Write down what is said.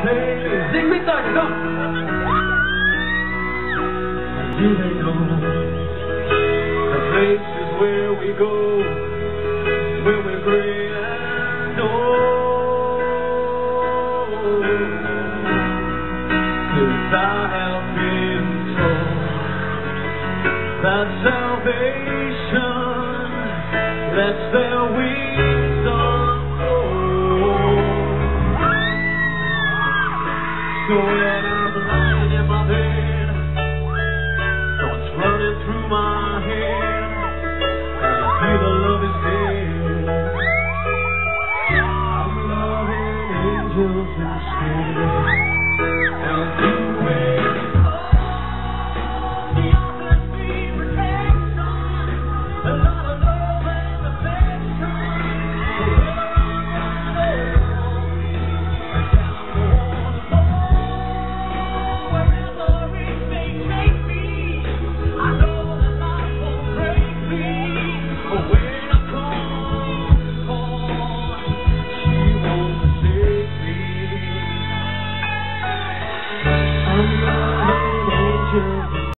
place. Sing me time, come. Here they go. The places where we go when we pray and know. 'Cause I have been told that salvation, that's their wisdom. So when I'm lying in my bed, thoughts running through my head, and I feel the love is dead. I'm loving angels instead.